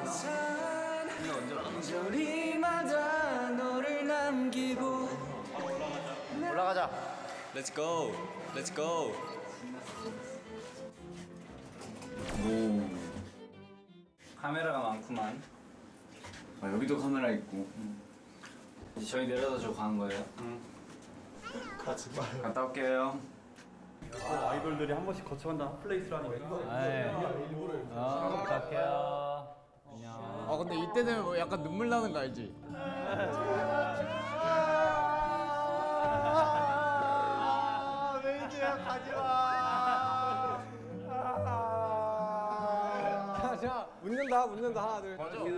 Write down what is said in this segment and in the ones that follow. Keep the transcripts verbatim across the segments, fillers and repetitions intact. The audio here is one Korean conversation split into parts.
저리마다 너를 남기고 올라가자. Let's go. Let's go. 오. 카메라가 많구만. 아, 여기도 카메라 있고. 응. 이제 저희 내려다 주고 가는 거예요? 응. 가지 마요. 갔다 올게요. 어, 아이돌들이 한 번씩 거쳐간다 핫플레이스라니까. 네. 어, 갈게요. 안녕. 아 근데 이때 되면 뭐 약간 눈물 나는 거 알지? 아, 메이지야 가지마. 자, 웃는다, 웃는다. 하나, 둘. 맞아. 오,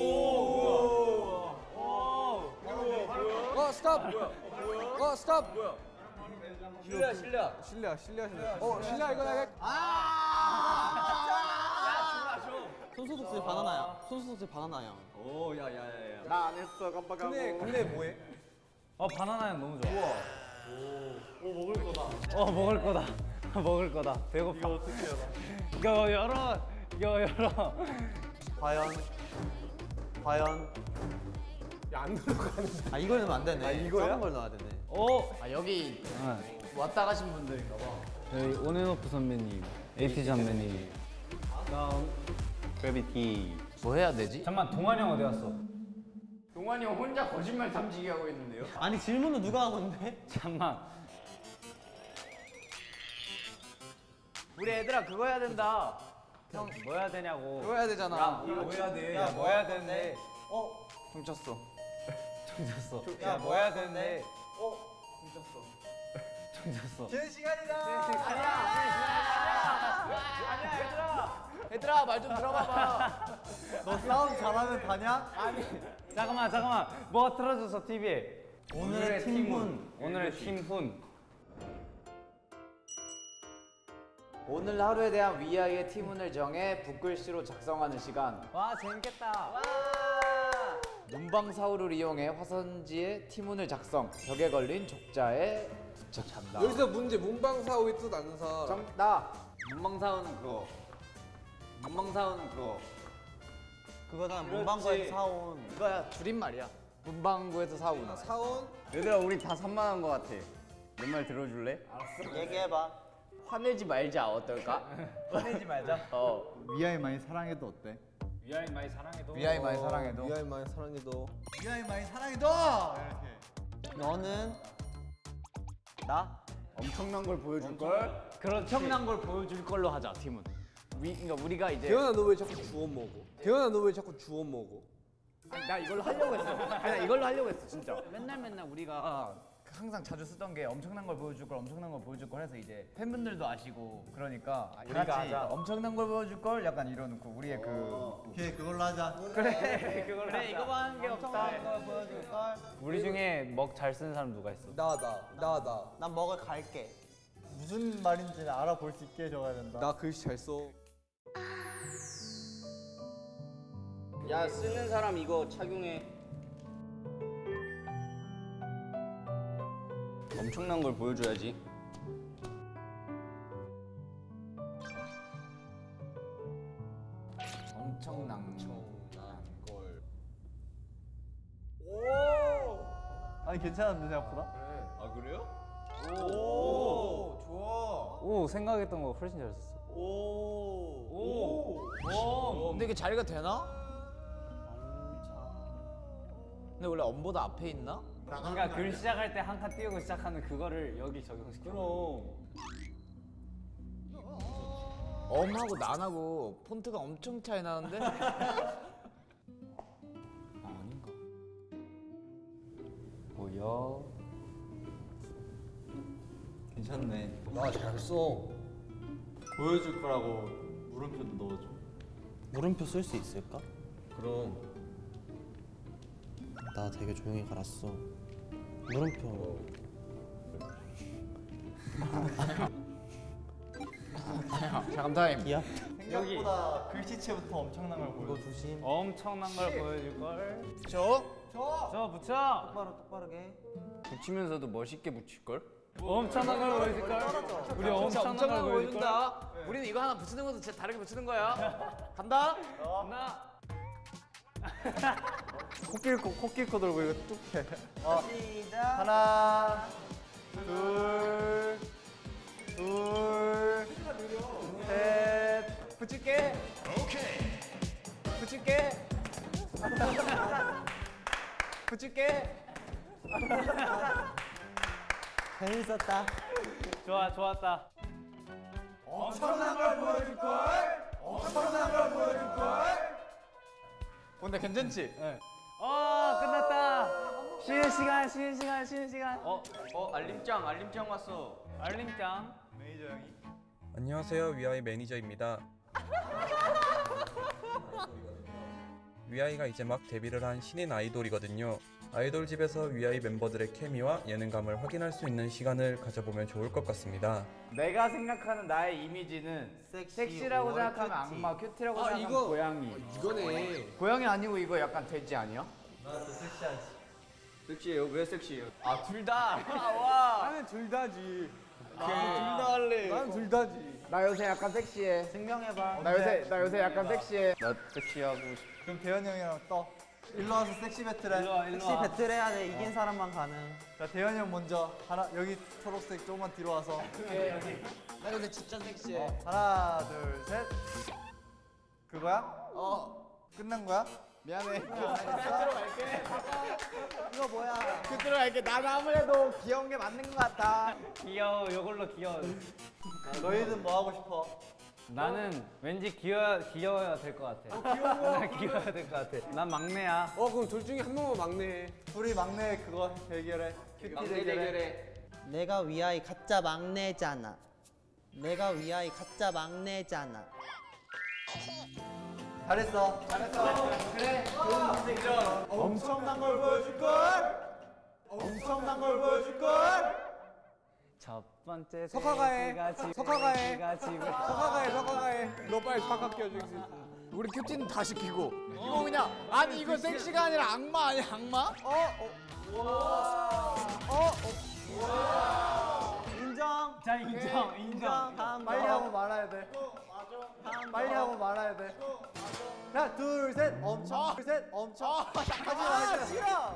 오, 어, 스톱. 어, 스톱. 뭐야? 실례야, 실례야. 실례야, 실례야, 실례야. 어, 실례야 이거 나게. 손수 독수리 바나나야. 손수 독수리 바나나야. 오, 야, 야, 야, 야. 나 안 했어, 깜빡하고. 근데 근데 뭐해? 어, 바나나향 너무 좋아. 우와. 오, 먹을 거다. 어, 먹을 거다. 먹을 거다. 배고파. 이거 어떻게 열어? 이거 열어. 이거 열어. 과연 과연 안 들어가는데. 아 이걸 넣으면 안 되네. 아, 이거야? 작은 걸 넣어야 되네. 오. 아 여기 네. 왔다 가신 분들인가 봐. 저희 온앤오프 선배님, 에이티 선배님. 다음 그래비티. 뭐 해야 되지? 잠만, 동환이 형 어디 갔어? 동환이 형 혼자 거짓말 탐지기 하고 있는데요? 아니 질문은 누가 한 건데? 잠만. 우리 애들아 그거 해야 된다. 형, 뭐 해야 되냐고. 그거 해야 되잖아. 야, 뭐 해야 돼? 야, 뭐 해야 되는데? 어? 훔쳤어. 쳤어. 야, 뭐 해야 되는데? 어? 쳤어. 제 시간이다. 얘들아 말 좀 들어봐봐. 너 싸움 잘하면 다냐? 아니. 잠깐만, 잠깐만. 뭐가 틀어졌어, 티비에? 오늘의 팀훈. 오늘의 팀훈. 오늘 하루에 대한 위아이의 팀운을 정해 붓글씨로 작성하는 시간. 와, 재밌겠다. 문방사우를 이용해 화선지에 팀운을 작성. 벽에 걸린 족자에 붙여찬다. 여기서 문제 문방사오의 뜻 아는 사람. 정답. 문방사우는 그거. 문방사우는 그거. 그거잖아. 문방구에서 사온. 이거야 줄임말이야. 문방구에서 사오나. 사온 얘들아 우리 다 산만한 거 같아. 내 말 들어줄래? 얘기해봐. 화내지 말자 어떨까? 화내지 말자. 어. 위아이 많이 사랑해도 어때? 위아이 많이 사랑해도. 위아이 많이 사랑해도. 위아이 많이 사랑해도. 위아이 많이 사랑해도 이렇게. 너는 나 엄청난 걸 보여줄 걸. 그렇지. 엄청난 걸 보여줄 걸로 하자 팀은. 위 그러니까 우리가 이제. 대현아 너 왜 자꾸 주워 먹어? 대현아 너 왜 자꾸 주워 먹어? 아니, 나 이걸로 하려고 했어. 아니, 나 이걸로 하려고 했어 진짜. 맨날 맨날 우리가 항상 자주 쓰던 게 엄청난 걸 보여줄 걸, 엄청난 걸 보여줄 걸 해서 이제 팬분들도 아시고 그러니까 우리가 하자. 엄청난 걸 보여줄 걸 약간 이러놓고 우리의 그. 오케이 그걸로 하자. 그래 그걸로. 그래, 이거만 하는 게 없다. 걸 보여줄 걸. 우리 중에 먹 잘 쓰는 사람 누가 있어? 나 나 나 나. 난 먹을 갈게. 무슨 말인지 알아볼 수 있게 해줘야 된다. 나 글씨 잘 써. 야, 쓰는 사람 이거 착용해. 엄청난 걸 보여줘야지. 엄청난 걸. 아니 괜찮은데 생각보다? 아, 그래요? 오, 좋아. 오, 생각했던 거 훨씬 잘 썼어. 오. 오. 오. 근데 이게 자리가 되나? 근데 원래 엄보다 앞에 있나? 그러니까 글 시작할 때 한 칸 띄우고 시작하는 그거를 여기 적용시켜. 그럼. 엄하고 난하고 폰트가 엄청 차이 나는데? 아, 아닌가? 뭐야? 괜찮네. 나 잘 써. 보여줄 거라고 물음표도 넣어줘. 물음표 쓸 수 있을까? 그럼. 나 되게 조용히 갈았어. 물음표. 잠깐 타임. 야. 생각보다 글씨체부터 엄청난 걸 보여. 이거 조심. 엄청난 걸 보여줄 걸. 저? 저 붙여. 똑바로 똑바르게. 붙이면서도 멋있게 붙일 걸? 엄청난 걸 보여줄 걸. 우리 엄청난 걸 보여줄 걸. 보여준다. 우리는 이거 하나 붙이는 것도 진짜 다르게 붙이는 거야. 간다. 하나. 코끼리 코 코끼리 코 돌고 이거 뚝 해. 어. 시작. 하나, 둘, 둘, 셋. 붙일게. 오케이. 붙일게. 붙일게. 재밌었다. 좋아, 좋았다. 엄청난 걸 보여줄 걸. 엄청난 걸 보여줄 걸. 근데 괜찮지? 네. 어, 끝났다. 쉬는 시간, 쉬는 시간, 쉬는 시간. 어, 어 알림장 알림장 왔어. 알림장. 매니저 형이. 안녕하세요. 위아이 매니저입니다. 위아이가 이제 막 데뷔를 한 신인 아이돌이거든요. 아이돌 집에서 위아이 멤버들의 케미와 예능감을 확인할 수 있는 시간을 가져보면 좋을 것 같습니다. 내가 생각하는 나의 이미지는 섹시, 섹시라고 월, 생각하면 큐티. 악마, 큐티라고 아, 생각하면 이거- 고양이. 이거네. 고양이 아니고 이거 약간 돼지 아니야? 섹시해요? 왜 섹시해요? 아, 둘 다. 와. 나는 둘 다지. 둘 다 할래. 나는 둘 다지. 나 요새 약간 섹시해. 증명해봐. 나 요새 나 요새 약간 섹시해. 나 섹시하고 싶어. 그럼 대현 형이랑 떠. 일로 와서 섹시 배틀해. 일로 와, 일로 섹시 와. 배틀 해야 돼. 이긴 사람만 가능. 자, 대현 형 먼저. 하나 여기 초록색 조금만 뒤로 와서. 나 근데 진짜 섹시해. 하나, 둘, 셋. 그거야? 어. 끝난 거야? 미안해. 이거 뭐야? 큐티로 갈게. 난 아무래도 귀여운 게 맞는 것 같아. 귀여워. 이걸로 귀여워. 너희는 뭐 하고 싶어? 나는 왠지 귀여 귀여워야 될 것 같아. 귀여워. 나 귀여워야 될 것 같아. 난 막내야. 어 그럼 둘 중에 한 명만 막내. 둘이 막내 그거 대결해. 큐티 막내 대결해. 대결해. 내가 위아이 가짜 막내잖아. 내가 위아이 가짜 막내잖아. 잘했어. 잘했어. 그래. 엄청난 걸 보여줄 걸. 엄청난 걸 보여줄 걸. 첫 번째 석화가 해. 돼지가 집에, 석화가 해. 돼지가 집에. 석화가 해. 석화가 해. 너 빨리 석화 껴줘. 우리 큐티는 다 시키고. 이거 그냥 아니 이거 섹시가 아니라 악마 아니야 악마? 인정. 자 인정 인정. 다음 빨리 거. 하고 말아야 돼. 빨리 하고 말아야 돼. 하나, 둘, 셋. 엄청. 둘, 셋. 엄청. 하지 마. 싫어.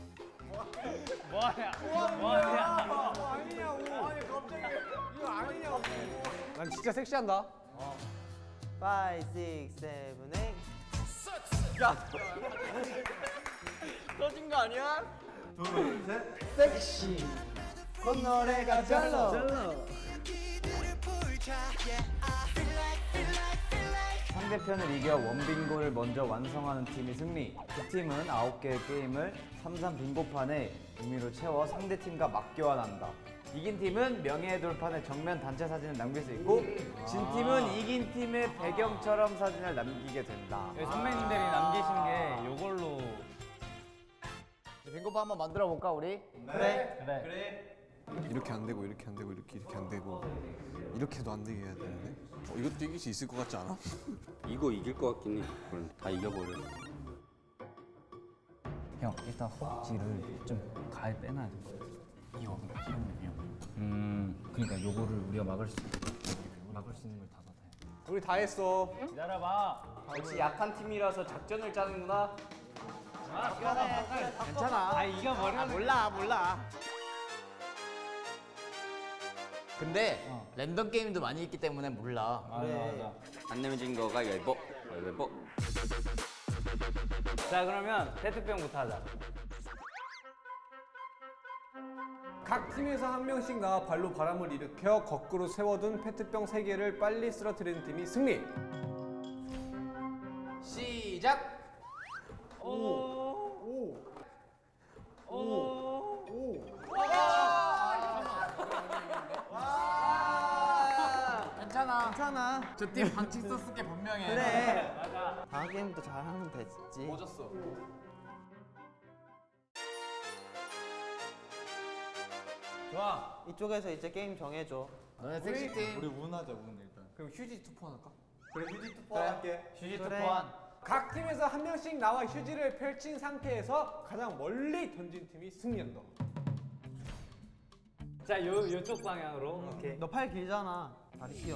뭐하냐 뭐하냐. 뭐 아니냐고. 아니 갑자기 이거 아니냐고. 난 진짜 섹시한다. five, six, seven, eight. 터진 거 아니야? 둘, 셋. 섹시. 넌 노래가 잘러. 상대편을 이겨 원빙고를 먼저 완성하는 팀이 승리. 두 팀은 아홉 개의 게임을 삼삼 빙고판에 의미로 채워 상대팀과 맞교환한다. 이긴 팀은 명예의 돌판에 정면 단체 사진을 남길 수 있고 진 팀은 이긴 팀의 배경처럼 사진을 남기게 된다. 선배님들이 남기신 게 요걸로 빙고판 한번 만들어 볼까 우리? 그래. 그래. 그래. 이렇게 안 되고 이렇게 안 되고 이렇게 이렇게 안 되고 이렇게도 안 되게 해야 되는데 어, 이것도 이길 수 있을 것 같지 않아? 이거 이길 것 같긴 해. 그럼 다 이겨버려. 형 일단 허벅지를 좀 가에 빼놔야 될 것 같아. 이거 형. 음 그러니까 요거를 우리가 막을 수 막을 수 있는 걸 다 받아야 돼. 우리 다 했어. 기다려봐. 역시 약한 팀이라서 작전을 짜는구나. 괜찮아. 아 이거 머리 아, 몰라 몰라. 근데 랜덤 게임도 많이 있기 때문에 몰라. 맞아 맞아. 안 내면 진 거가 열보. 열보. 자 그러면 페트병부터 하자. 각 팀에서 한 명씩 나와 발로 바람을 일으켜 거꾸로 세워둔 페트병 세 개를 빨리 쓰러뜨리는 팀이 승리. 시작. 괜찮아. 괜찮아. 저 팀 방칙 썼을 게 분명해. 그래. 맞아. 다음 게임부터 잘하면 됐지. 뭐 졌어? 좋아. 이쪽에서 이제 게임 정해줘. 너네 섹시 팀. 우리 운하자 운 일단. 그럼 휴지 투포 할까? 그래 휴지 투포 할게. 휴지 그래. 투포한. 각 팀에서 한 명씩 나와 휴지를 펼친 상태에서 가장 멀리 던진 팀이 승리한다. 자 요 요쪽 방향으로. 오케이. 너 팔 길잖아. 다리 휘어.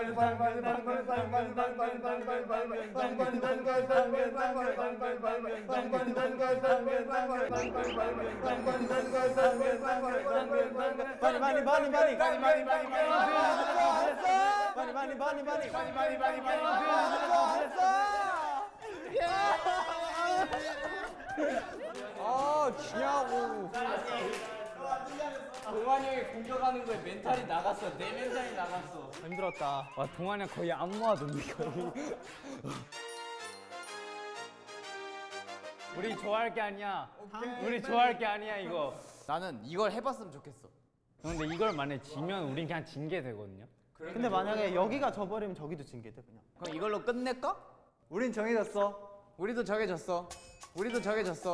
아 지냐고. 동환이 형이 공격하는 거에 멘탈이 나갔어. 내 멘탈이 나갔어. 힘들었다. 와 동환이 형 거의 안무하던데 거의. 우리 좋아할 게 아니야. 우리 좋아할 게 아니야 이거. 나는 이걸 해봤으면 좋겠어. 근데 이걸 만약에 지면 우린 그냥 진 게 되거든요. 근데 만약에 여기가 져버리면 저기도 진 게 돼 그냥. 그럼 이걸로 끝낼까? 우린 정해졌어. 우리도 정해졌어. 우리도 정해졌어.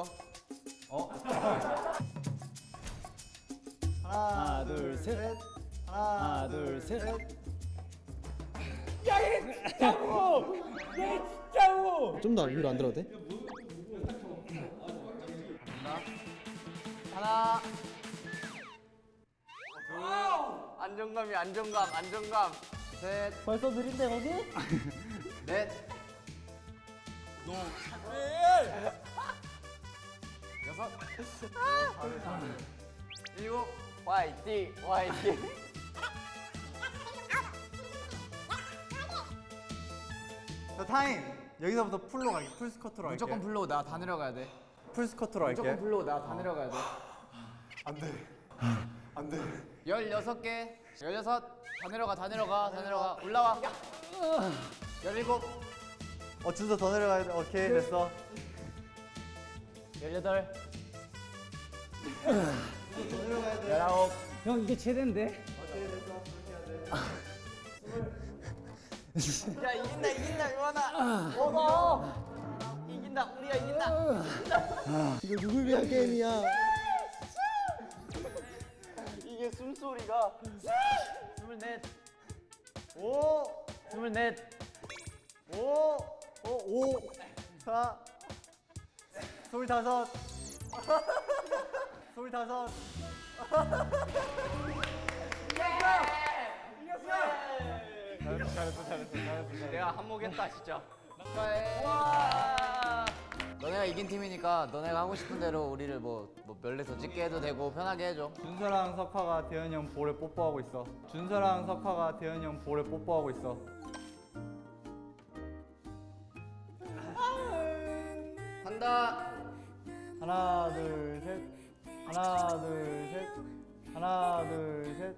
하나, 둘, 셋. 하나, 둘, 셋. 좀 더 위로 안 들어도 돼? 하나. 안정감이 안정감 안정감. 셋. 벌써 느린데 거기? 넷. 여섯. 일곱. 화이팅 화이팅. 자, 타임. 여기서부터 풀로 갈게. 풀 스쿼트로 할게. 무조건 불러. 나 다 내려가야 돼. 풀 스쿼트로 할게. 무조건 불러. 나 다 내려가야 돼. 안 돼. 안 돼. 열여섯 개. 열여섯. 다 내려가 다 내려가 다 내려가. 올라와. 열일곱. 어, 준서 더 내려가야 돼. 오케이, 됐어. 열여덟. 더 내려가야 돼. 열아홉. 형 이게 최대인데? 오케이, 됐어. 그렇게 해야 돼. 야 이긴다 이긴다 요한아. 먹어. 이긴다 우리가 이긴다. 이거 누굴 위한 게임이야? 이게 숨소리가. 스물넷. 오, 스물넷. 오, 오, 오, 사, 스물다섯, 스물다섯. 예! 잘했어 잘했어 잘했어 잘했어. 내가 한몫했다 진짜. 너네가 이긴 팀이니까 너네가 하고 싶은 대로 우리를 뭐, 뭐 별내 더 찍게 해도 되고 편하게 해줘. 준서랑 석화가 대현이 형 볼에 뽀뽀하고 있어. 준서랑 석화가 대현이 형 볼에 뽀뽀하고 있어. 간다. 하나 둘 셋. 하나 둘 셋. 하나 둘 셋.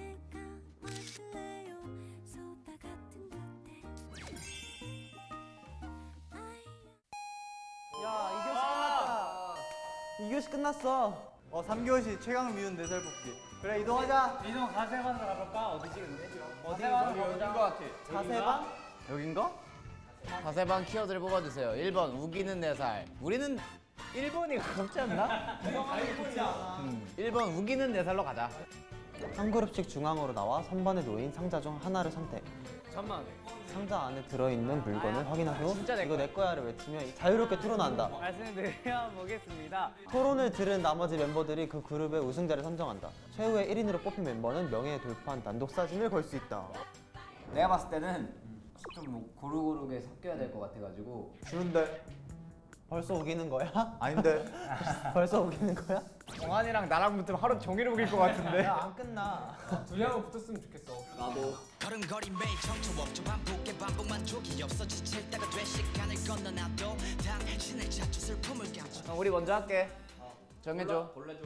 야, 이 교시 끝났다. 이 교시 끝났어. 어 삼 교시 최강을 미운 네 살 뽑기. 그래 이동하자. 이동 가세반으로 가볼까? 어디지 근데? 어디 가세반? 여긴 거 같아. 자세방? 여긴가? 자세방 키워드를 뽑아주세요. 일 번 우기는 네 살. 우리는 일 번이 가깝지 않나? 음, 일 번 우기는 네 살로 가자. 한 그룹씩 중앙으로 나와 선반에 놓인 상자 중 하나를 선택. 잠만. 상자 안에 들어있는 물건을 확인한 후 진짜 내 이거 내 거야를 외치며 자유롭게 토론한다. 말씀드려 보겠습니다. 토론을 들은 나머지 멤버들이 그 그룹의 우승자를 선정한다. 최후의 일 인으로 뽑힌 멤버는 명예에 돌파한 단독 사진을 걸 수 있다. 내가 봤을 때는 좀뭐 고루고루게 섞여야 될 것 같아가지고 주는데 벌써 우기는 거야? 아닌데. 벌써 우기는 거야? 정한이랑 나랑 붙으면 하루 종일 우길 것 같은데. 야, 안 끝나. 둘이하고 붙었으면 좋겠어. 걸음걸이 매일 청초없죠 반복의 반복 만족이 없어 지칠 때가 돼 시간을 건너놔도 당신을 찾죠 슬픔을 감춰. 어, 우리 먼저 할게. 정해줘. 골라줘.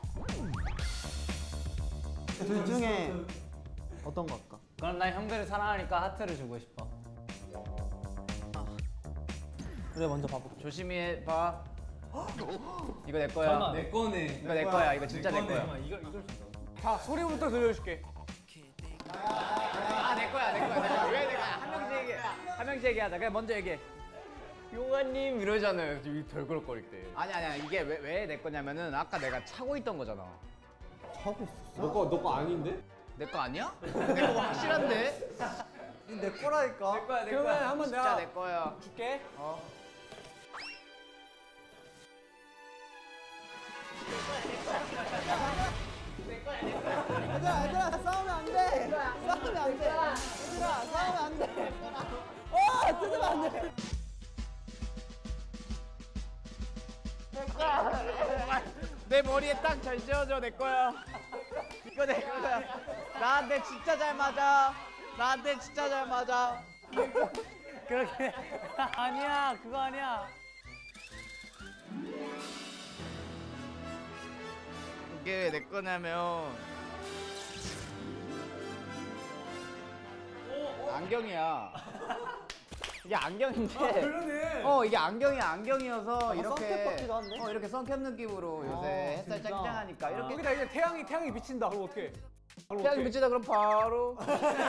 둘 중에 어떤 거 할까? 그럼 난 형들을 사랑하니까 하트를 주고 싶어. 그래 먼저 봐볼게. 조심히 해봐. 이거 내 거야. 잠깐만, 내 거네. 이거 내 거야. 이거 진짜 내 거야. 잠깐만, 이걸 이걸 자, 소리부터 들려줄게. 아, 내 거야, 내 거야, 내 거야. 왜 내가 한 명씩 얘기해. 한 명씩 얘기하자. 그냥 먼저 얘기해. 용환님 이러잖아요. 이 덜그럭거릴 때. 아니 아니야. 이게 왜 왜 내 거냐면은 아까 내가 차고 있던 거잖아. 하고 있었어? 너 거 너 거 아닌데? 내 거 아니야? 내 거 확실한데? 내 거라니까. 내 거야 내 그러면 거야. 한번 진짜 내가 내 거야. 줄게. 어. 얘들아, 얘들아, 싸우면 안 돼. 싸우면 안 돼. 얘들아, 싸우면 안 돼. 어, 뜯으면 안 돼. 내 머리에 딱 잘 씌워줘. 내 거야. 이거 내 거야. 나한테 진짜 잘 맞아. 나한테 진짜 잘 맞아. 그렇게 아니야 그거 아니야. 이게 왜 내 거냐면 안경이야. 이게 안경인데. 어 이게 안경이 안경이어서 이렇게 선캡 같기도 한데? 어 이렇게 선캡 느낌으로 요새 아, 햇살 진짜? 짱짱하니까 이렇게 여기다 이제 태양이 태양이 비친다. 그럼 어떻게? 태양이 비치다 그럼 바로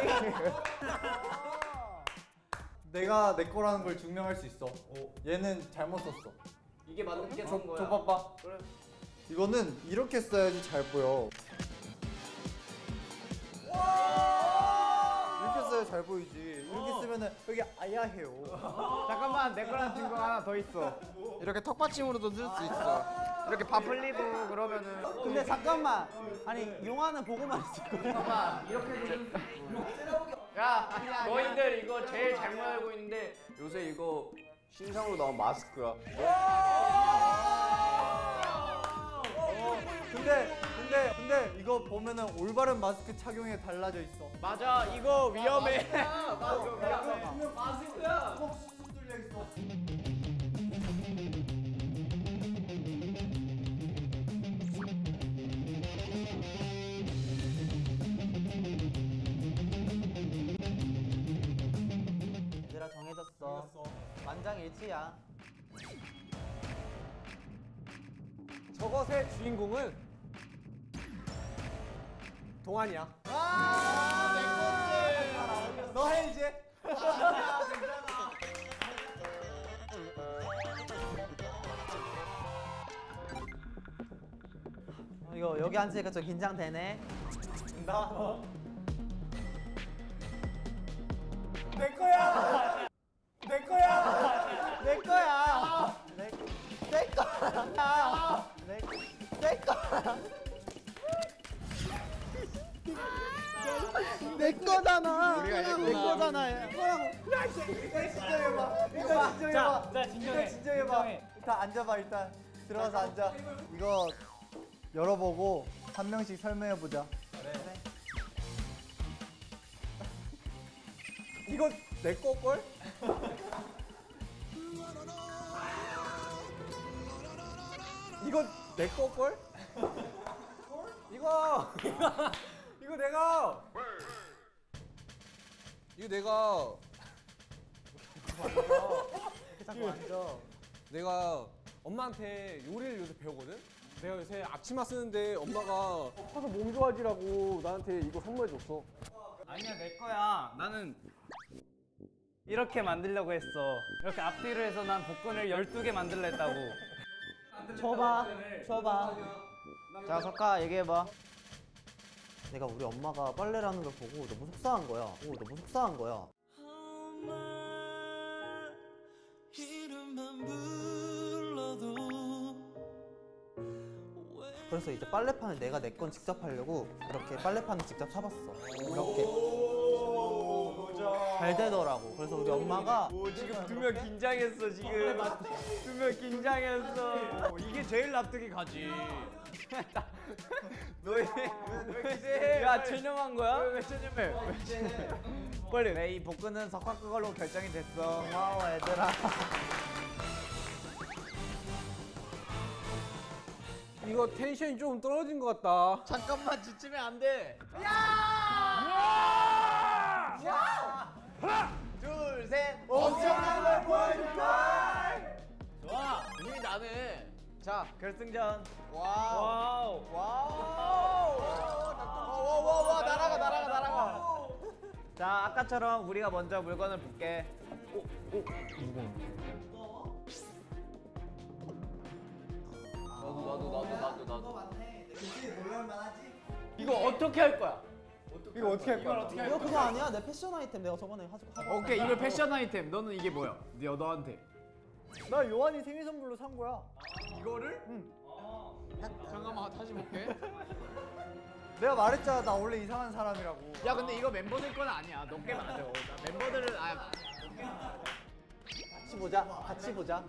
내가 내 거라는 걸 증명할 수 있어. 얘는 잘못 썼어. 이게 맞는 게 줘, 좋은 거야. 줘 봐봐. 그래. 이거는 이렇게 써야지 잘 보여. 이렇게 써야 잘 보이지. 이렇게 쓰면은 여기 아야해요. 잠깐만 내 거라는 증거 하나 더 있어. 이렇게 턱받침으로도 쓸 수 있어. 이렇게 밥 흘리고 그러면은 근데 잠깐만. 아니, 용화는 보고만 있을 거야. 잠깐만 이렇게 야 아니야 아니야. 너희들 이거 제일 잘못 알고 있는데 요새 이거 신상으로 나온 마스크야. 근데 근데 근데 이거 보면은 올바른 마스크 착용에 달라져 있어. 맞아 이거 위험해. 마스크야. 꼭 수술 뚫려 있어. 얘들아, 정해졌어. 만장일치야. 저것의 주인공은 동안이야. 너 해 이제. 어, 이거 여기 앉으니까 좀 긴장되네. 나. 내 거야. 내 거야. 내 거야. 내, 내 거야. 내, 내 거야. 거잖아. 우리가 내 이겼구나. 거잖아. 이거라고. 일단 진정해봐. 일단 진정해봐. 자, 진정해. 일단 진정해봐. 일단 앉아봐 일단. 들어가서 앉아. 이거 열어보고 한 명씩 설명해보자. 이거 내 거걸? 이거 내 거걸? 이거 이거 내가 이거 내가 자꾸 앉아. 내가 엄마한테 요리를 요새 배우거든? 내가 요새 앞치마 쓰는데 엄마가 사서 몸 좋아지라고 나한테 이거 선물해줬어. 아니야, 내 거야. 나는 이렇게 만들려고 했어. 이렇게 앞뒤로 해서 난 복근을 열두 개 만들려 했다고. 줘봐. 줘봐. 자, 석가 얘기해봐. 내가 우리 엄마가 빨래를 하는 걸 보고 너무 속상한 거야. 오, 너무 속상한 거야. 그래서 이제 빨래판을 내가 내 건 직접 하려고 이렇게 빨래판을 직접 사봤어. 이렇게. 잘 되더라고. 그래서 우리 엄마가 오, 지금 두 명 긴장했어, 지금. 두 명 긴장했어. 이게 제일 납득이 가지. 너희 왜 야, 체념한 거야? 왜, 왜 체념해? 왜 체념해? 빨리. 네, 이 복근은 석화 그걸로 결정이 됐어. 고마워 얘들아. 이거 텐션이 좀 떨어진 것 같다. 잠깐만, 지치면 안 돼. 둘, 셋. 엄청난 걸 보여줄까? 좋아. 분위기 나네. 자, 결승전. 와우. 와우. 와우. 와와와 날아가 날아가 날아가. 자, 아까처럼 우리가 먼저 물건을 볼게. 나도 나도 나도 나도 나도. 이거 어떻게 할 거야? 이거 어떻게 할 거야? 이거 그거 아니야? 내 패션 아이템 내가 저번에 하고 하고. 오케이, 이거 패션 아이템. 너는 이게 뭐야? 너 너한테. 나 요한이 생일 선물로 산 거야. 이거를? 응. 잠깐만 다시 볼게. 내가 말했잖아. 나 원래 이상한 사람이라고. 야, 근데 이거 멤버들 건 아니야. 너 깨면 안 돼. 어, 나 멤버들은 아. 같이 보자. 같이 보자.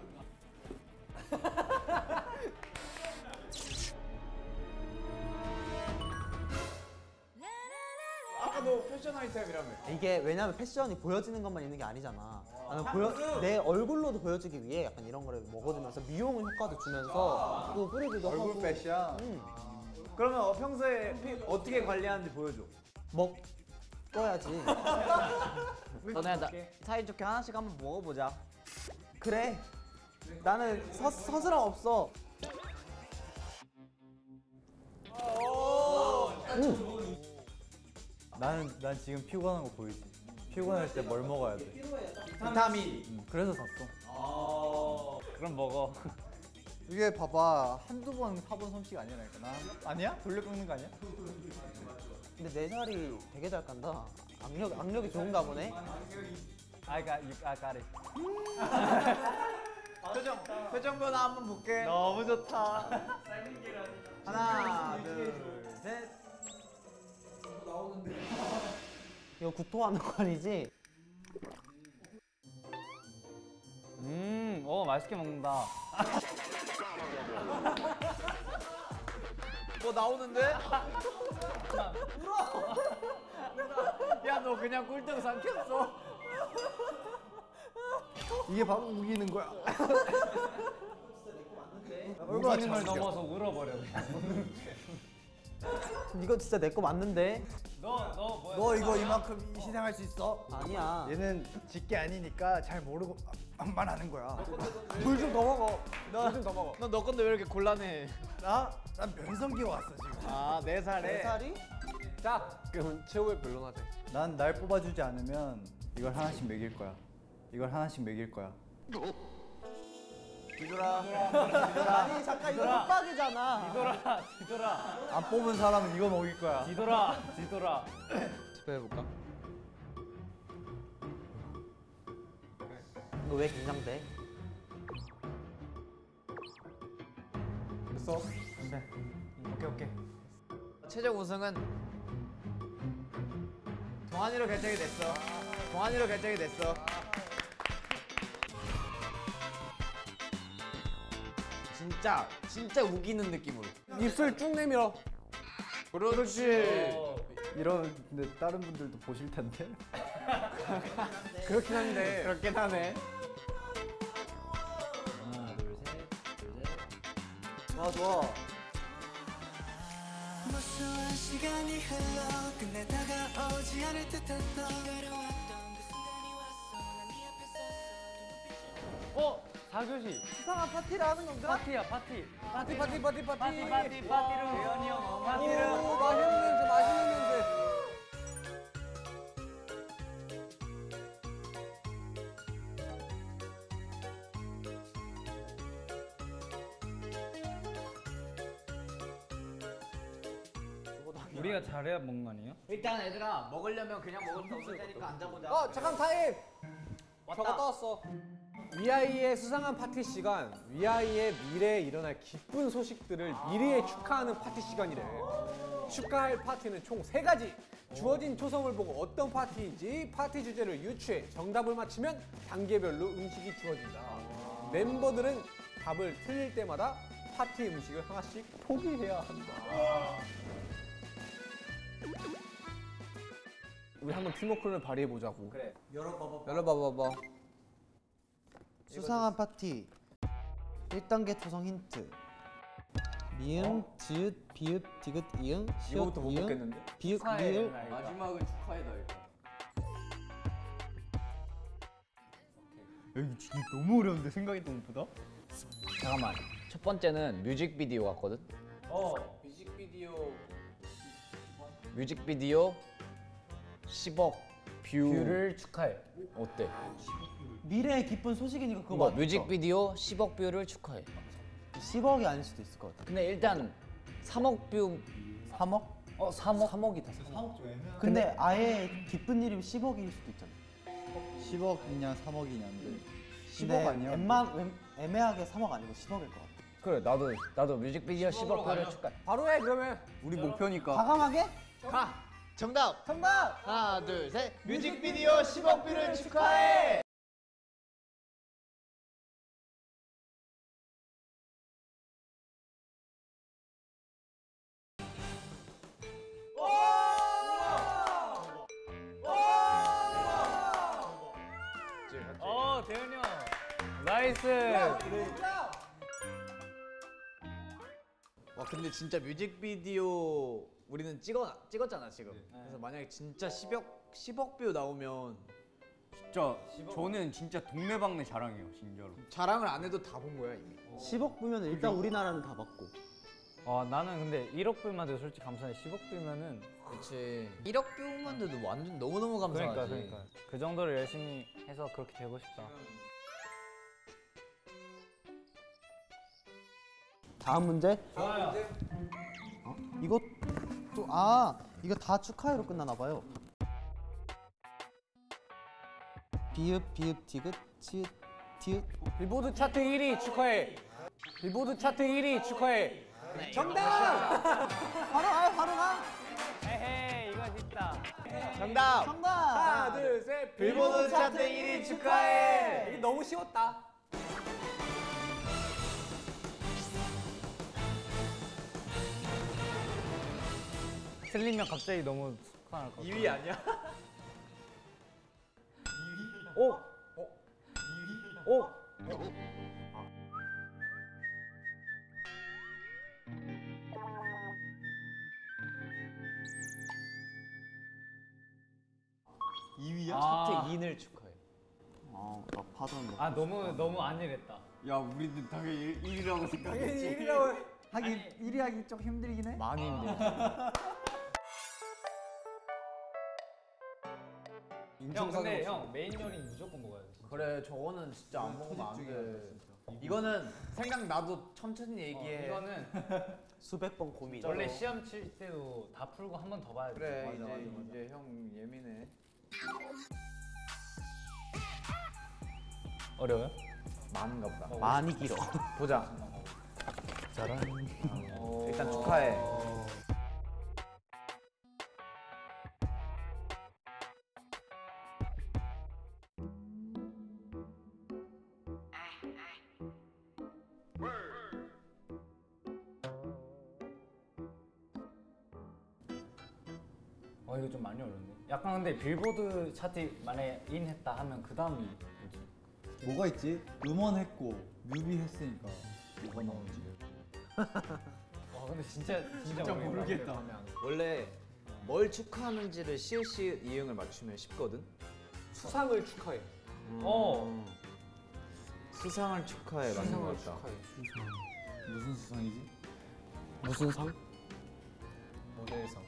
아까 너 패션 아이템이라며. 이게 왜냐면 패션이 보여지는 것만 있는 게 아니잖아. 나는 보여 내 얼굴로도 보여주기 위해 약간 이런 거를 먹어주면서 미용 효과도 주면서 또 뿌리기도 하고. 얼굴 패션. 응. 그러면 어, 평소에 피- 어떻게 관리하는지 보여줘. 먹어야지. 너네 나 사이좋게 하나씩 한번 먹어보자. 그래. 나는 서, 서스럼 없어. 나는 난 지금 피곤한 거 보이지? 피곤할 때 뭘 먹어야 돼? 비타민. 응, 그래서 샀어. 그럼 먹어. 이게 봐봐 한두 번 사본 솜씨가 아니라니까 나 아니야? 돌려 깎는 거 아니야? 근데 내 살이 되게 잘 깐다. 악력 악력이 좋은가 보네. I got you, I got it. 표정, 표정 변화 한번 볼게. 너무 좋다. 하나, 둘, 셋. 이거 구토하는 거 아니지? 음, 어 맛있게 먹는다. 뭐 나오는데? 야, 너 그냥 꿀등 삼켰어. 이게 바로 우기는 거야. 우기는 걸 넘어서 울어버려. 이거 진짜 내 거 맞는데? 너, 너 뭐야? 너 이거 이만큼 희생할 수 있어? 아니야. 얘는 직계 아니니까 잘 모르고 말하는 거야. 물 좀 더 먹어. 물 좀 더 먹어. 너 너 건데 왜 이렇게 곤란해? 나? 난 면성기 왔어 지금. 아, 네 살에. 내 살이? 자, 그럼 최후의 변론하자. 난 날 뽑아주지 않으면 이걸 하나씩 먹일 거야. 이걸 하나씩 먹일 거야. 뒤돌아. 아니 잠깐 이거 협박이잖아. 뒤돌아. 뒤돌아. 안 뽑은 사람은 이거 먹일 거야. 뒤돌아. 뒤돌아. 투표해볼까? 이거 왜 긴장돼? 됐어. 네. 오케이, 오케이. 최종 우승은 동환이로 결정이 됐어. 동환이로 결정이 됐어. 진짜 진짜 우기는 느낌으로. 입술 쭉 내밀어. 그렇지. 이러는데 다른 분들도 보실 텐데. 그렇긴 한데. 그렇긴 하네. 하나 둘셋둘셋 좋아 좋아. 무수한 시간이 흘러 끝내 다가오지 않을 듯했던 기다려왔던 그 순간이 왔어 난 네 앞에 섰어 어? 사 교시 수상한 파티를 하는 건가? 파티야 파티. 파티 파티 파티 파티. 파티 파티 파티로 대현이 형 파티를. 오, 맛있는 냄새 맛있는 냄새. 우리가 잘해야 먹는 거 아니에요? 일단 얘들아 먹으려면 그냥 먹을 수 없을 테니까 앉아보자. 어 잠깐 타임. 저거 떠왔어. 위아이의 수상한 파티 시간. 위아이의 미래에 일어날 기쁜 소식들을 미래에 축하하는 파티 시간이래. 축하할 파티는 총 세 가지. 주어진 초성을 보고 어떤 파티인지 파티 주제를 유추해 정답을 맞히면 단계별로 음식이 주어진다. 멤버들은 답을 틀릴 때마다 파티 음식을 하나씩 포기해야 한다. 우리 한번 팀워크를 발휘해 보자고. 그래. 열어봐봐. 열어봐봐. 수상한 파티 일 단계 초성 힌트 미음, 지읒, 비읒, 디귿, 이응, 시옷, 이거부터 못 이응, 먹겠는데? 비읒, 리을 마지막은 축하해다 이거. 여기 진짜 너무 어려운데 생각했던 것보다. 잠깐만. 첫 번째는 뮤직비디오 같거든. 어. 뮤직비디오 뮤직비디오 십억 뷰. 뷰를 축하해. 어때? 미래의 기쁜 소식이니까 그거 이거 맞죠? 뮤직비디오 십억 뷰를 축하해. 십억이 아닐 수도 있을 것 같아. 근데 일단 삼억 뷰. 삼억? 어 삼억. 삼억이다. 삼억. 근데 아예 기쁜 일이면 십억일 수도 있잖아. 십억이냐 삼억이냐인데. 십억 아니야? 웬만, 웬, 애매하게 삼억 아니고 십억일 것 같아. 그래 나도 나도 뮤직비디오 십억 뷰를 축하해. 바로 해 그러면. 우리 목표니까. 과감하게? 가. 정답. 정답! 하나 둘 셋. 뮤직비디오 십억 뷰를 축하해. 어 대현이 형. 나이스. 와 근데 진짜 뮤직비디오 우리는 찍어 찍었잖아 지금. 그래서 만약에 진짜 십억 십억 뷰 나오면 진짜 저는 진짜 동네방네 자랑이에요 진짜로. 자랑을 안 해도 다 본 거야 이미. 십억 부면 일단 우리나라는 다 받고. 아 나는 근데 일억 뷰만 돼도 솔직히 감사해. 십억 뷰면은 그렇지. 일억 뷰만 돼도 완전 너무 너무 감사하지. 그러니까 그러니까 그 정도를 열심히 해서 그렇게 되고 싶다. 다음 문제. 좋아요. 어? 이거 또 아 이거 다 축하해로 끝나나 봐요. 비읍 비읍 디귿 치읓 디귿. 빌보드 차트 일 위 축하해. 빌보드 차트 일 위 축하해. 정답! 바로 가 바로 가. 에헤이 이거 쉽다. 정답. 정답. 하나 둘 셋. 빌보드 차트 일 위 축하해. 이게 너무 쉬웠다. 틀리면 갑자기 너무 속상할 것 같아. 이 위 아니야? 오! 오! 이 위야? 아, 차트 이를 축하해. 아, 나 파전. 아 너무 너무 안일했다. 야 우리는 당연히 일 위라고 당연히 생각했지. 일 위라고 해. 하긴 일 위 하기 좀 힘들긴 해. 많이 힘들어. 형 근데 형 메인 요리 무조건 먹어야 돼. 그래 저거는 진짜 안 먹으면 안 돼. 이거는 생각나도 천천히 얘기해. 어, 이거는 수백 번 고민. 원래 시험 칠 때도 다 풀고 한 번 더 봐야 돼. 그래 이제 이제 형 예민해. 어려워요? 많은가 보다. 많이 길어. 보자. 짜란. 일단 축하해. 아 이거 좀 많이 어렵네. 약간 근데 빌보드 차트 만약에 인 했다 하면 그 다음이 뭐지? 뭐가 있지? 음원했고 뮤비 했으니까 뭐가 나오지? 와 근데 진짜 진짜, 진짜 모르겠다. 원래 뭘 축하하는지를 시읒시읒 이응을 맞추면 쉽거든. 수상을 축하해. 어. 수상을 축하해 맞는 것 같다. 무슨 수상이지? 무슨 상? 모델상.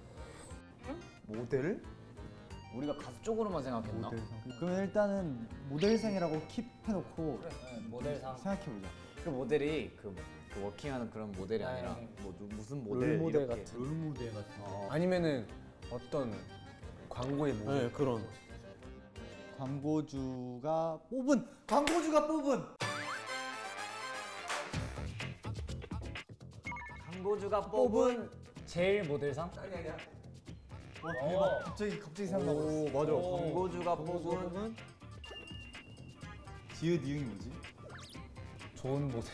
모델? 우리가 가수 쪽으로만 생각했나? 그러면 일단은 모델상이라고 킵해놓고 네, 모델상. 생각해보자. 그 모델이 그, 그 워킹하는 그런 모델이 네, 아니라 네. 뭐 누, 무슨 모델 롤모델 이렇게. 같은. 롤모델 같은. 어. 아니면은 어떤 광고의 모 네 그런. 광고주가 뽑은 광고주가 뽑은 광고주가 뽑은 제일 모델상? 와 대박. 갑자기 갑자기 생각나고. 오 맞아. 광고주가 뽑은 지읒 이응이 뭐지? 좋은 모델.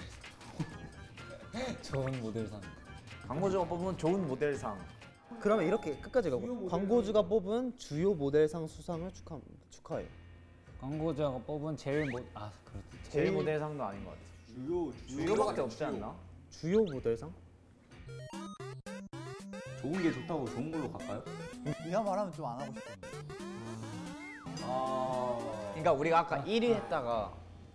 좋은 모델상. 광고주가 뽑은 좋은 모델상. 그러면 이렇게 끝까지 가고 광고주가 뽑은 주요 모델상 수상을 축하 축하해. 광고주가 뽑은 제일 모. 아 그렇지. 제일 모델상도 아닌 것 같아. 주요 주요밖에 없지 않나? 주요 모델상? 좋은 게 좋다고 좋은 걸로 갈까요? 네가 말하면 좀 안 하고 싶은데. 그러니까 우리가 아까 일 위 했다가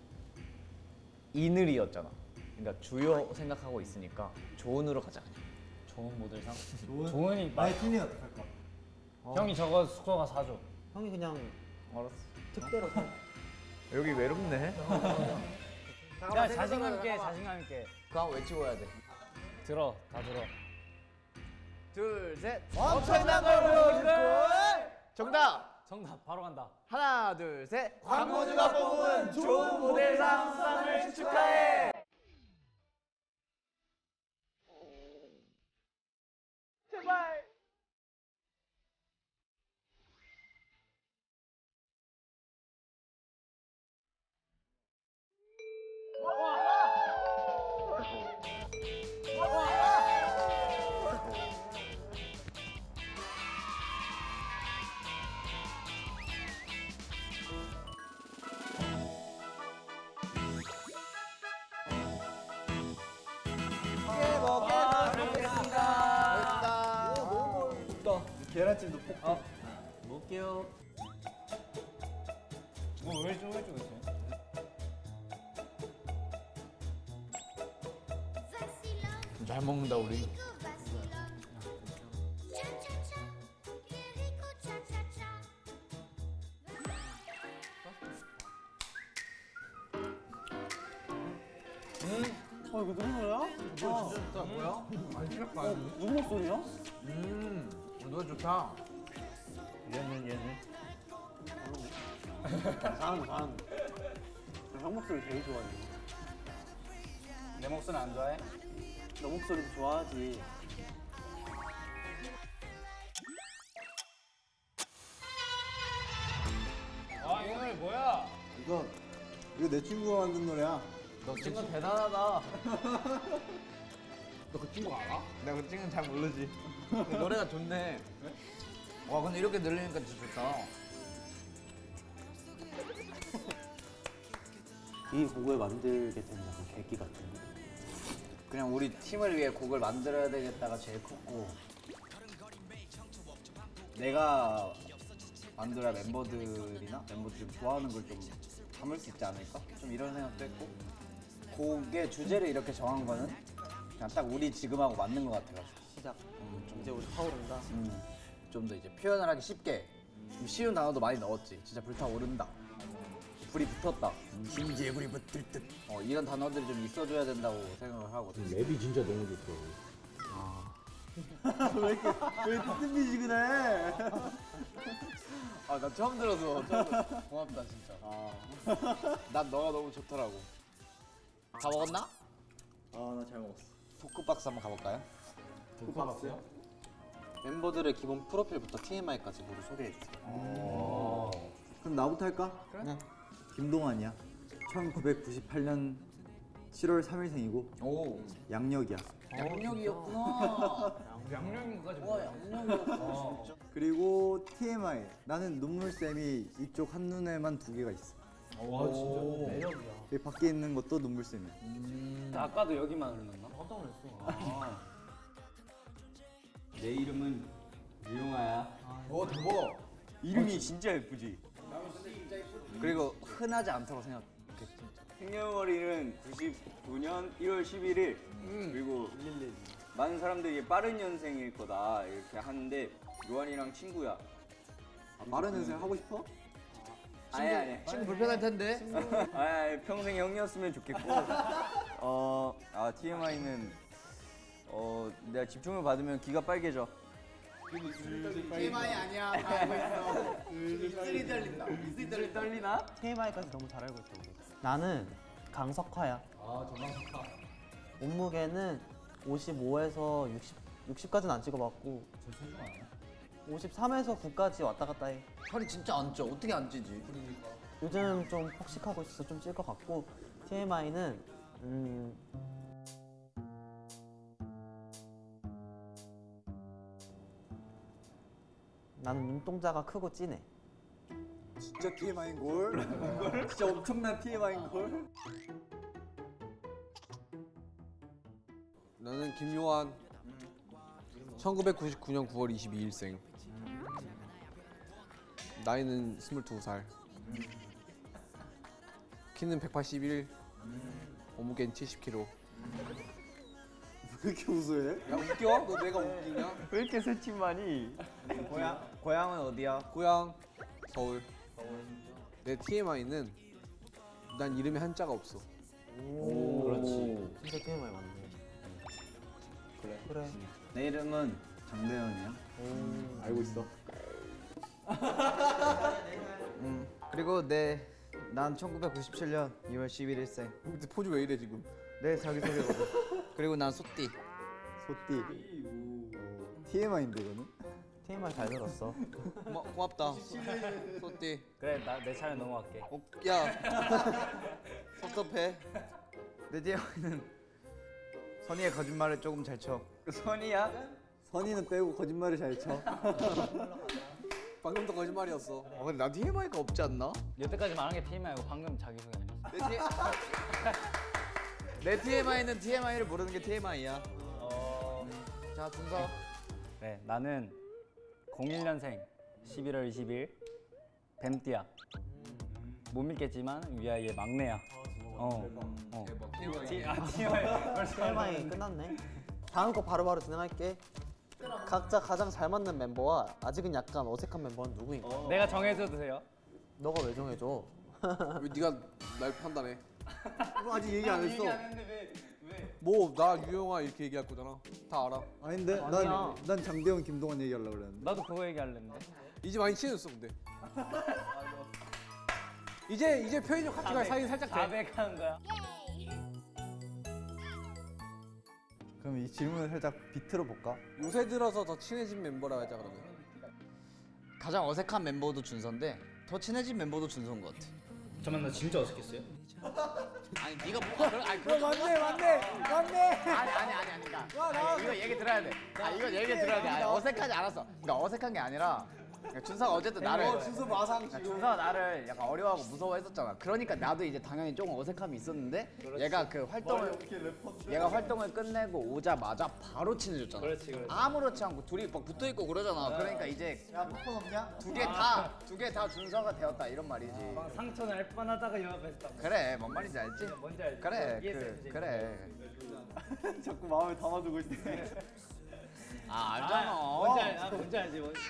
이늘이었잖아. 그러니까 주요 생각하고 있으니까 좋은으로 가자. 좋은 모델상. 좋은 좋은이 나의 팀이 어떡할까? 형이 저거 숙소가 사줘. 형이 그냥 알았어. 특대로 사. 여기 외롭네. 야 자신감 있게 자신감 있게. 그거 한번 외치고 해야 돼. 들어 다 들어. 둘 셋. 엄청난 걸 보여줄 정답. 정답 바로 간다. 하나 둘 셋. 광고주가 뽑은 좋은 모델상 수상을 축하해. 계란찜도 뽑고. 먹게요. 뭐왜 좀 해주고 있어요? 잘 먹는다 우리. 어 이거 누구 노래야? 이거 진짜 좋다. 뭐야? 안 싫을까? 어, 누구 목소리야? 음, 노래 좋다. 얘는 얘는. 잘한다 잘한다. 형 목소리 되게 좋아해. 내 목소리 안 좋아해? 너 목소리도 좋아하지. 아 이 노래 뭐야? 이거 이거 내 친구가 만든 노래야. 너 친구 대단하다. 너 그 친구 알아? 내가 그 친구는 잘 모르지. 노래가 좋네. 와 근데 이렇게 들리니까 진짜 좋다. 이 곡을 만들게 된 약간 계기 같은데. 그냥 우리 팀을 위해 곡을 만들어야 되겠다가 제일 컸고, 내가 만들어야 멤버들이나 멤버들이 좋아하는 걸 좀 담을 수 있지 않을까? 좀 이런 생각도 했고, 곡의 주제를 이렇게 정한 거는 그냥 딱 우리 지금하고 맞는 것 같아가지고. 시작. 음, 좀, 이제 우리 타오른다. 음, 좀 더 이제 표현을 하기 쉽게 좀 쉬운 단어도 많이 넣었지. 진짜 불타오른다, 불이 붙었다, 심지에 불이 붙을 듯. 어, 이런 단어들이 좀 있어줘야 된다고 생각을 하거든. 랩이 진짜 너무 좋더라고. 왜 이렇게 왜 이렇게 뜻미지근해? 아, 나 처음 들어서 처음 들어서 고맙다 진짜. 아, 난 너가 너무 좋더라고. 다 먹었나? 아 나 잘 먹었어. 토크박스 한번 가볼까요? 토크박스요? 멤버들의 기본 프로필부터 티엠아이까지 모두 소개해 주세요. 그럼 나부터 할까? 그래. 김동환이야. 천구백구십팔 년 칠월 삼일생이고 오. 양력이야. 양력이었구나. 양념인가지 와 양력이었구나. 그리고 티엠아이 나는 눈물샘이 이쪽 한눈에만 두 개가 있어. 와 진짜 매력이야. 여기 밖에 있는 것도 눈물샘이야. 아까도 여기만 흘렀나? 깜짝 놀랐어. 내 이름은 유용아야. 오 대박. 이름이 진짜 예쁘지? 그리고 흔하지 않다고 생각. 생년월일은 구십구 년 일월 십일일 그리고 많은 사람들이 이게 빠른 년생일 거다 이렇게 하는데 요한이랑 친구야. 아, 빠른 년생 하고 싶어? 아니 아니 친구 불편할 텐데. 아니, 아니 평생 형이었으면 좋겠고 어아 티엠아이는 어 내가 집중을 받으면 귀가 빨개져. 티엠아이 아니야. 다 알고 있어. 입술이 떨린다. 입술이 떨리나? 티엠아이까지 너무 잘 알고 있어. 우리. 나는 강석화야. 아 정강석화. 몸무게는 오십오에서 육십, 육십까지는 안 찍어봤고 저 체중 아니야? 오십삼에서 구까지 왔다 갔다 해. 살이 진짜 안 쪄. 어떻게 안 찌지? 요즘 좀 폭식하고 있어서 좀 찔 것 같고 티엠아이는 음... 나는 눈동자가 크고 진해. 진짜 티엠아이인걸? 진짜 엄청난 티엠아이인걸? 나는 김요한. 천구백구십구 년 구월 이십이일생. 나이는 스물두 살. 키는 백팔십일. 몸무게는 칠십 킬로그램. 왜 이렇게 우수해? 야 웃겨? 너 내가 웃기냐? 왜 이렇게 새침하니? 고향 고향은 어디야? 고향 서울. 내 티엠아이는 난 이름에 한자가 없어. 오, 그렇지. 진짜 티엠아이 맞네. 그래. 그래. 내 이름은 장대현이야. 오. 알고 있어. 음 그리고 내 난 천구백구십칠 년 이월 십일일생. 근데 포즈 왜 이래 지금? 내 자기소개거든. 그리고 난 소띠. 소띠. 티엠아이인데 이거는? 티엠아이 잘 들었어. 고마, 고맙다. 소띠. 그래 나 내 차례 넘어갈게. 어, 야. 섭섭해. 내 뒤에는 선의의 거짓말을 조금 잘 쳐. 선이야? 선이는 빼고 거짓말을 잘 쳐. 방금도 거짓말이었어. 어, 근데 나 티엠아이가 없지 않나? 여태까지 말한 게 티엠아이고 방금 자기소개 아니었어? 내, 티... 내 티엠아이는 티엠아이를 모르는 게 티엠아이야. 어... 자, 준서. 네 나는 공일 년생 십일월 이십일 뱀띠야. 못 믿겠지만 위아이의 막내야. 어. 어. 티, 아 티엠아이. 티엠아이 끝났네. 다음 거 바로바로 진행할게. 각자 가장 잘 맞는 멤버와 아직은 약간 어색한 멤버는 누구인가? 내가 정해줘도 돼요? 너가 왜 정해줘? 왜 네가 날 판단해? 너 아직 얘기 안 했어. 뭐 나 유영아 이렇게 얘기할 거잖아. 다 알아. 아닌데? 아니야. 난, 난 장대현, 김동완 얘기하려고 그랬는데. 나도 그거 얘기하려는데. 이제 많이 친해졌어 근데. 이제 이제 편의점 같이 갈 사이 살짝 돼. 사백 하는 거야? 그럼 이 질문을 살짝 비틀어 볼까? 요새 들어서 더 친해진 멤버라 하자 그러면. 가장 어색한 멤버도 준서인데 더 친해진 멤버도 준서인 것 같아. 잠깐만 나 진짜 어색했어요? 아니 네가 뭐가 그런 아니 그런 맞네 맞네 맞네. 아니 아니 아니 아니 그러니까 아니, 이거 얘기 들어야 돼. 아 이거 얘기 들어야 돼. 아니, 어색하지 않았어. 그러니까 어색한 게 아니라 준서가 어쨌든 나를 준서 마상 지금. 준서가 나를 약간 어려워하고 무서워했었잖아. 그러니까 나도 이제 당연히 조금 어색함이 있었는데 얘가 그 활동을 얘가 활동을 끝내고 오자마자 바로 친해졌잖아. 그렇지 그렇지. 아무렇지 않고 둘이 막 붙어 있고 그러잖아. 그러니까 이제 야, 팝콘 없냐? 두 개 다 두 개 다 준서가 되었다 이런 말이지. 막 상처 날 뻔하다가 연합했다 그래 뭔 말인지 알지? 뭔지 알지? 그래 이해했어요, 그 이제. 그래. 자꾸 마음에 담아두고 있네. 아 알잖아. 뭔지 알, 아, 뭔지 알지 뭔지.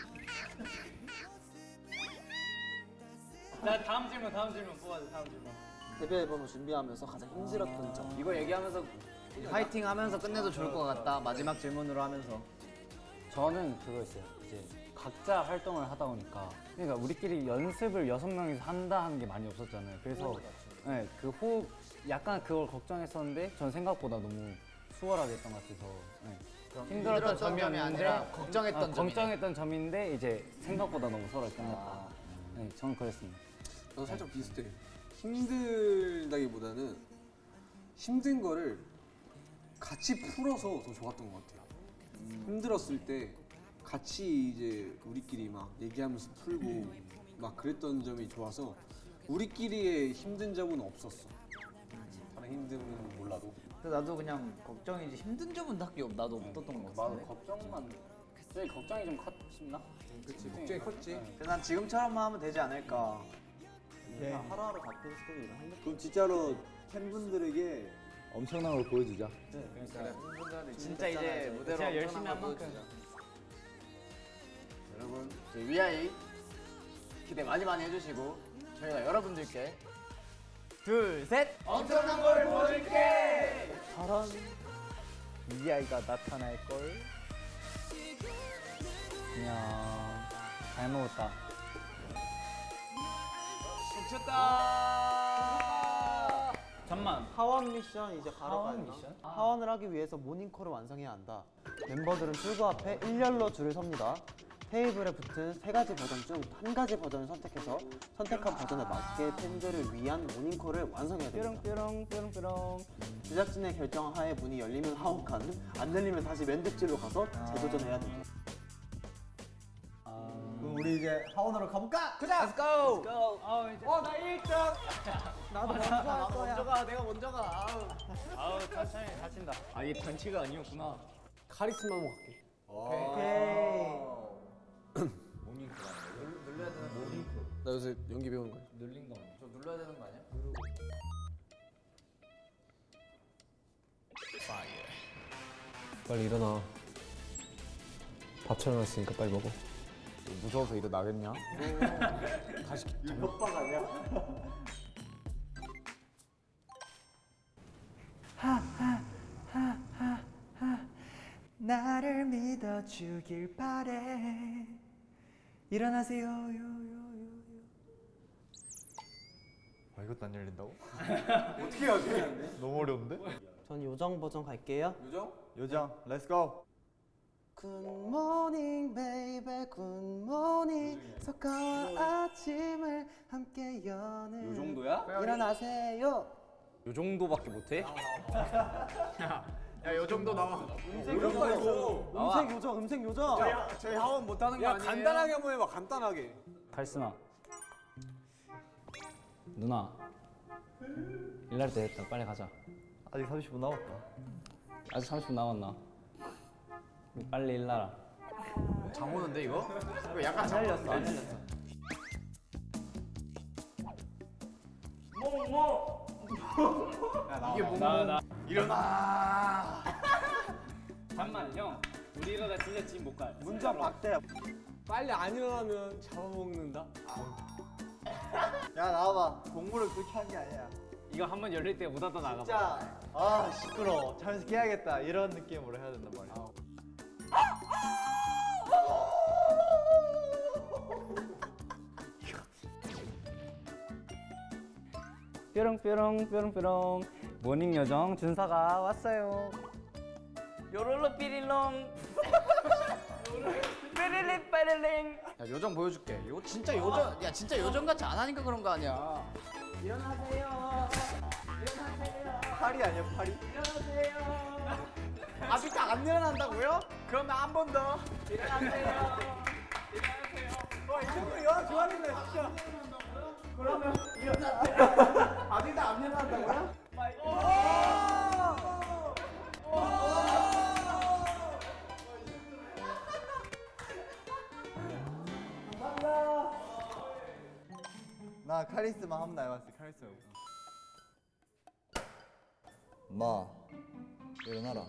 자 다음 질문 다음 질문 뽑아줘 다음 질문. 데뷔 앨범을 준비하면서 가장 힘들었던 점. 이거 얘기하면서 파이팅 하면서 끝내도 좋을 것 같다. 마지막 질문으로 하면서. 저는 그거 있어요. 이제 각자 활동을 하다 보니까 그러니까 우리끼리 연습을 여섯 명이서 한다 하는 게 많이 없었잖아요. 그래서 네, 그 호흡 약간 그걸 걱정했었는데 전 생각보다 너무 수월하게 했던 것 같아서 네. 힘들었던 점이었는데 아니라 걱정했던 아, 점이네. 걱정했던 점인데 이제 생각보다 너무 수월하게 끝났다. 네, 저는 그랬습니다. 저도 살짝 비슷해. 힘들다기보다는 힘든 거를 같이 풀어서 더 좋았던 것 같아요. 힘들었을 때 같이 이제 우리끼리 막 얘기하면서 풀고 막 그랬던 점이 좋아서 우리끼리의 힘든 점은 없었어. 다른 힘듦은 몰라도. 나도 그냥 걱정이지 힘든 점은 딱히 없, 나도 없었던 것 같아. 맞아, 걱정만. 저희 걱정이 좀 컸나? 그치, 걱정이 컸지. 근데 난 지금처럼만 하면 되지 않을까. 네. 하루하루 바쁜 스케줄을 한 그럼 진짜로 팬분들에게 엄청난 걸 보여주자. 그러니까 진짜 이제 무대로 진짜 열심히 한 엄청난 걸 만큼. 여러분 저희 위아이 기대 많이 많이 해주시고 저희가 여러분들께 둘, 셋. 엄청난 걸 보여줄게. 저런 위아이가 나타날 걸. 그냥 잘 먹었다. 미쳤다. 잠만. 하원 미션 이제 바로 하원 가야 미션? 되나? 하원을 하기 위해서 모닝콜을 완성해야 한다. 멤버들은 출구 앞에 일렬로 줄을 섭니다. 테이블에 붙은 세 가지 버전 중 한 가지 버전을 선택해서 선택한 버전에 맞게 팬들을 위한 모닝콜을 완성해야 됩니다. 뾰롱 뾰롱 뾰롱. 제작진의 결정하에 문이 열리면 하원가는, 안 열리면 다시 맨듭질로 가서 재도전해야 됩니다. 그럼 우리 이제 하원으로 가볼까? 그자. Let's go. 어, 나 일 등. 나도 먼저 할 나도 거야. 먼저 가. 내가 먼저 가. 아우. 아우, 천천히 다친다. 아, 이게 단치가 아니었구나. 카리스마 한번 갈게. 오케이. 나 요새 연기 배우는 거야. 눌린 거. 저 눌러야 되는 거 아니야? 빨리 일어나. 밥 차려놨으니까 빨리 먹어. 무서워서 일어나겠냐? 다시. 협박 아니야? 나를 믿어주길 바래. 일어나세요. 요요요요. 아 이것도 안 열린다고? 어떻게 해야 돼? 너무 어려운데? 전 요정 버전 갈게요. 요정? 요정, 렛츠고. 굿모닝 베이베 굿모닝 석가와 아침을 함께 여는 요 정도야? 일어나세요. 요 정도밖에 못해? 야, 요 정도 나와. 요정도 이거. 음색 요정 음색 요정. 저희 하원 못 하는 거 야, 아니에요? 간단하게 한번 해봐. 간단하게. 카리스마. 누나. 일날 때 됐다. 빨리 가자. 아직 삼십 분 남았다. 아직 삼십 분 남았나? 우리 빨리 일나라. 잠 오는데 이거? 이거 약간 잠 살렸어. 안 살렸어. 이게 뭐? 나, 나. 일어나. 잠만, 형. 우리 이러다 진짜 집 못 가. 문장 박대. 빨리 안 일어나면 잡아먹는다. 야 나와봐. 공부를 그렇게 한 게 아니야. 이거 한 번 열릴 때 못 하다 나가. 진짜 아 시끄러워. 잠시 깨야겠다. 이런 느낌으로 해야 된단 말이야. 뾰롱뾰롱 뾰롱뾰롱. 모닝 요정 준서가 왔어요. 요롤로 삐릴롱. 삐릴링 빠릴링. 야, 요정 보여줄게. 이거 진짜 요정. 야, 진짜 요정 같이 안 하니까 그런 거 아니야. 일어나세요. 파리 아니야 파리? 아직도 안 일어난다고요? 그러면 한 번 더. 일어나세요. 와 이정도 영화 좋아하는데 진짜. 그러면 아직도 안 일어난다고요? 나 카리스마 한번 나와봤어. 카리스마. 마, 일어나라.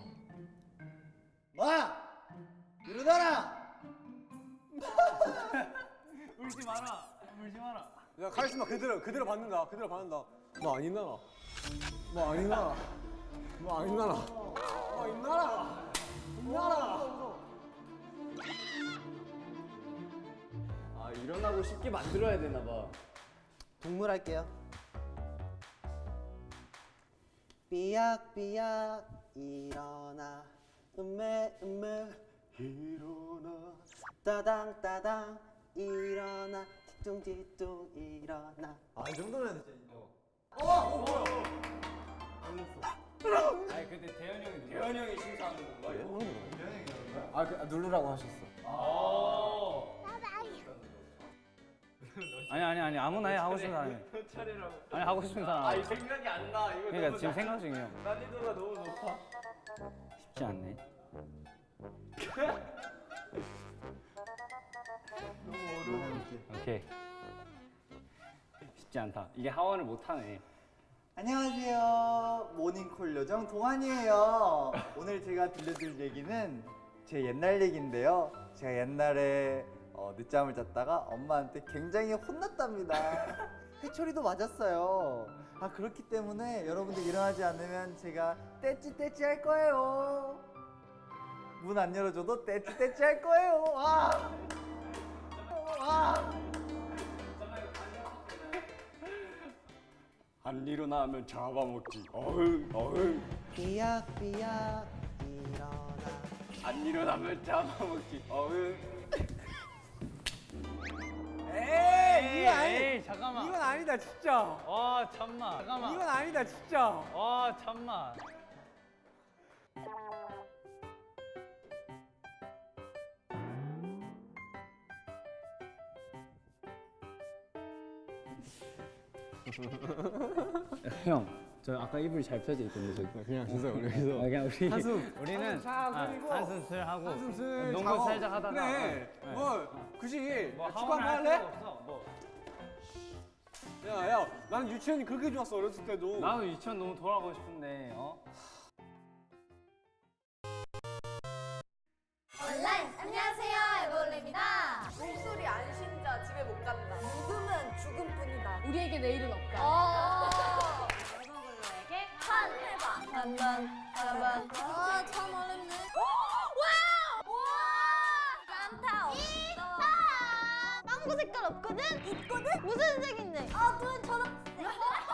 마! 일어나라! 울지 마라. 울지 마라. 야, 카리스마 그대로 그대로 받는다. 그대로 받는다. 너 안 일어나. 너 안 일어나. 너 안 일어나. 너 일어나라. 일어나라. 아, 일어나고 쉽게 만들어야 되나 봐. 동물 할게요. 삐약삐약 일어나 음메 음메 일어나 따당따당 일어나 뒤뚱뒤뚱 일어나. 아 이 정도면 진짜. 어! 뭐야? 재현 형이 심사하는 건가요? 아, 그, 누르라고 하셨어. 아니 아니 아니 아무나 해 하고 싶은 사람이. 아니 하고 싶은 사람. 아니 생각이 안 나. 이거 그러니까 지금 생각 중이에요. 난이도가 너무 높아. 쉽지 않네. 오케이. 쉽지 않다. 이게 하원을 못 하네. 안녕하세요. 모닝콜 요정 동환이에요. 오늘 제가 들려드릴 얘기는 제 옛날 얘기인데요. 제가 옛날에 어, 늦잠을 잤다가 엄마한테 굉장히 혼났답니다. 회초리도 맞았어요. 아 그렇기 때문에 여러분들 일어나지 않으면 제가 떼찌 떼찌 할 거예요. 문 안 열어줘도 떼찌 떼찌 할 거예요. 아! 아! 안 일어나면 잡아먹지. 어흥 어흥. 삐약삐약 일어나. 안 일어나면 잡아먹지. 어흥. 에이 이거 아니. 에이 잠깐만. 이건 아니다 진짜. 와 잠만. 잠깐만. 이건 아니다 진짜. 와 잠만. 형, 저 아까 이불이 잘 펴져 있던데 저기. 그냥 주세요. 그래서 그냥 우리 한숨. 우리는 한숨 싹 아, 돌리고. 한숨 슬 하고 한숨 슬 농구 자고. 살짝 하다가 그래. 어, 뭐 굳이 뭐 축구 하원을 한번 할 할래? 필요가 없어. 뭐 야야 나는 유치원이 그렇게 좋았어 어렸을 때도. 나도 유치원 너무 돌아가고 싶은데 어? 온라인 안녕하세요 에버올레입니다. 목소리 안 쉰자 집에 못 간다. 죽음은 죽음뿐이다. 우리에게 내일은 없다. 에버글로에게 한 해봐. 한번 한번. 아참 어렵네. 와우! 와! 산타 없어. 빵구 색깔 없거든? 있거든? 무슨 색인데? 아, 눈 초록색.